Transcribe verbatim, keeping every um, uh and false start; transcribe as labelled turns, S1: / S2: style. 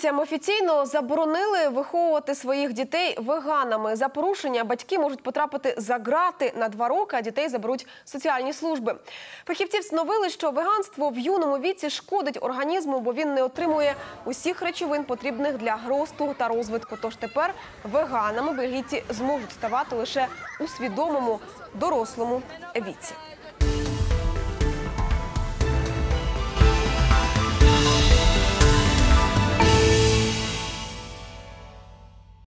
S1: Бельгійцям офіційно заборонили виховувати своїх дітей веганами. За порушення батьки можуть потрапити за ґрати на два роки, а дітей заберуть соціальні служби. Фахівці встановили, що веганство в юному віці шкодить організму, бо він не отримує усіх речовин, потрібних для росту та розвитку. Тож тепер веганами бельгійці зможуть ставати лише у свідомому, дорослому віці.